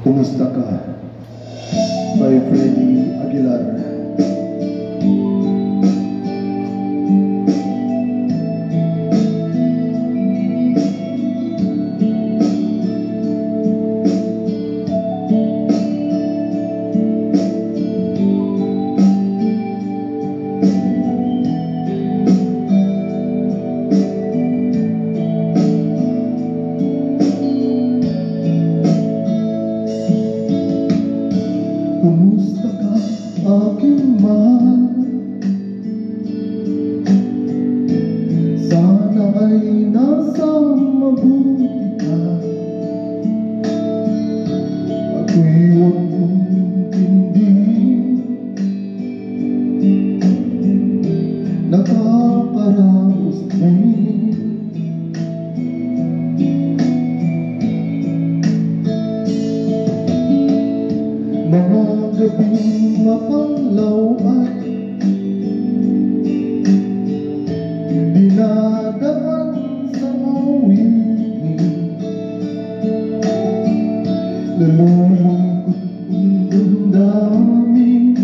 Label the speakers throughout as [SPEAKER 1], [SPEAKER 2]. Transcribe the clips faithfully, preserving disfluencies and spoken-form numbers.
[SPEAKER 1] Kumusta ka? By Freddie Aguilar. Kumusta ka, aking mahal? Sana ay nasa mabuti ka. Ako'y huwag mong intindihin. Nakakaraos din. Mga gabing mapanglaw ay dinadaan sa awit. Nalulungkot ang damdamin,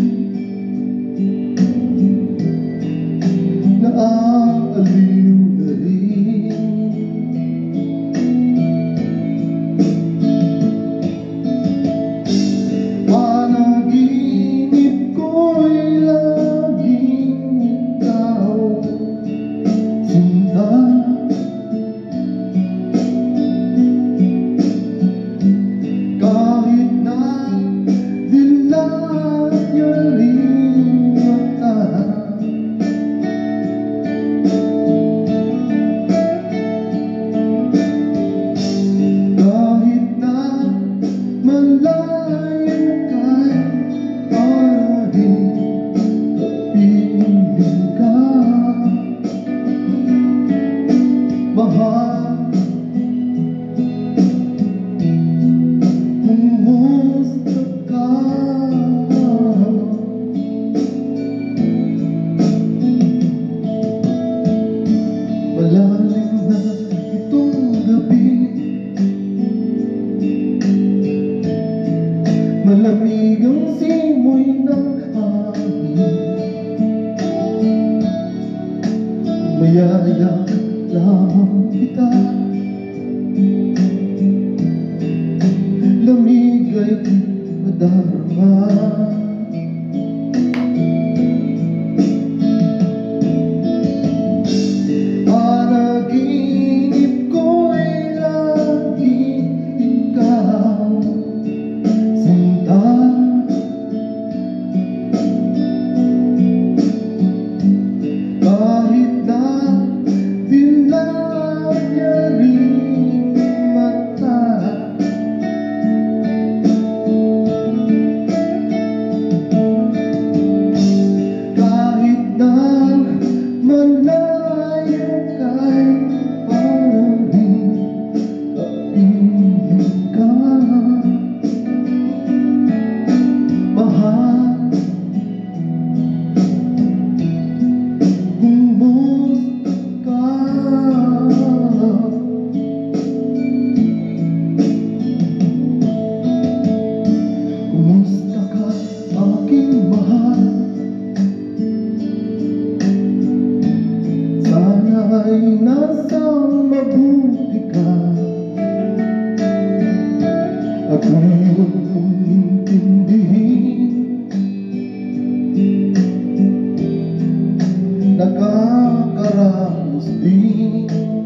[SPEAKER 1] naaaliw na rin. Panaginip ko'y laging ikaw, sinta. Kahit na dilat niya rin mata, kahit na malayo ka'y parating kapiling ka, mahal. Kumusta ka? Malalim na itong gabi, malamig ang simoy ng hangin. Mayaya lamang kita, lamig ay di madarama. Panaginip ko'y laging ikaw, sinta. Kahit na dilat niya rin mata, kahit na malayo ka'y parating kapiling ka, mahal. Kumusta ka? Kumusta ka, aking mahal? Sana ay nasa mabuti ka. Ako'y huwag mong intindihin. Nakakaraos din.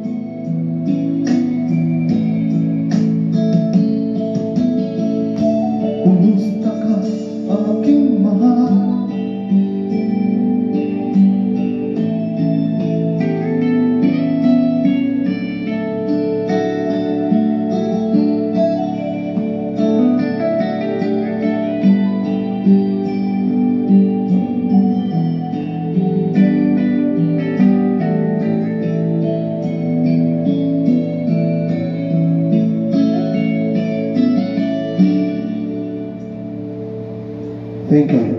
[SPEAKER 1] Kumusta ka, aking mahal? Thank you.